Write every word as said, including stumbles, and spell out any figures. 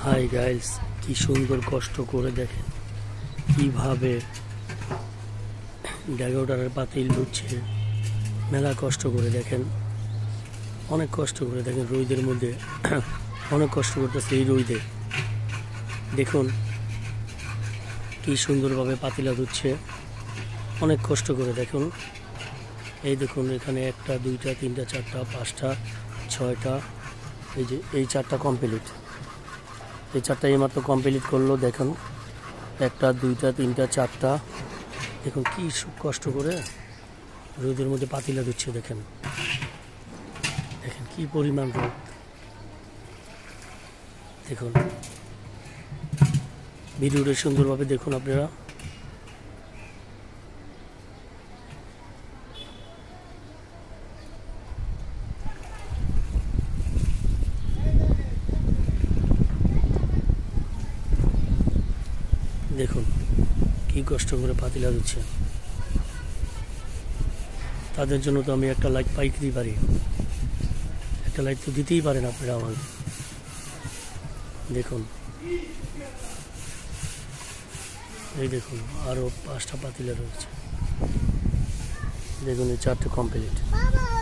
Hi guys, কি সুন্দর কষ্ট করে দেখেন কিভাবে ড্যাগোটারের পাতিল লুটছে। মেলা কষ্ট করে দেখেন, অনেক কষ্ট করে দেখেন। রোদের মধ্যে অনেক কষ্ট করতেছে। এই রোদে দেখুন কি সুন্দরভাবে পাতিলা ধুচ্ছে, অনেক কষ্ট করে দেখুন। এই দেখুন এখানে একটা দুইটা তিনটা চারটা পাঁচটা ছয়টা, এই যে এই চারটা কমপ্লিট, এই চারটা এইমাত্র কমপ্লিট করলো। দেখুন একটা দুইটা তিনটা চারটা, দেখুন কি কষ্ট করে রোদের মধ্যে পাতিলা দিচ্ছে। দেখেন দেখেন কি পরিমাণ রোদ। দেখুন ভিডিওটা সুন্দরভাবে দেখুন আপনারা। দেখুন কি কষ্ট করে পাতিলা দিচ্ছে। তাদের জন্য তো আমি একটা লাইক পাইতেই পারি, একটা লাইক তো দিতেই পারেন আপনারা আমাকে। দেখুন এই দেখুন আরো পাঁচটা পাতিলা রয়েছে। দেখুন এই চারটে কমপ্লিট।